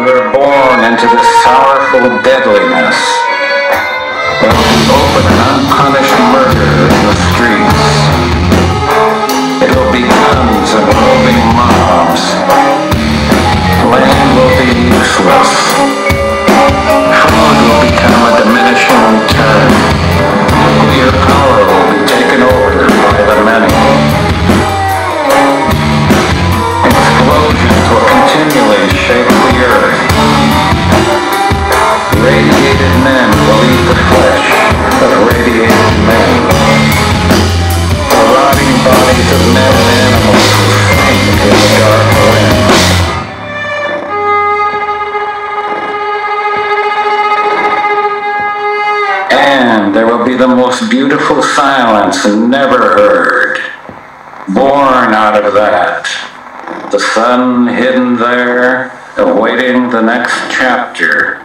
who are born into this sorrowful deadliness. There will be open and unpunished murder in the streets. It will be guns and roving mobs. Land will be useless. Food will become a diminishing return. Nuclear power will be taken over by the many. Explosions will continually shake the earth. Radiated men will eat the flesh of radiated men. The rotting bodies of men and animals will faint in the dark wind. And there will be the most beautiful silence never heard. Born out of that. The sun hidden there, awaiting the next chapter.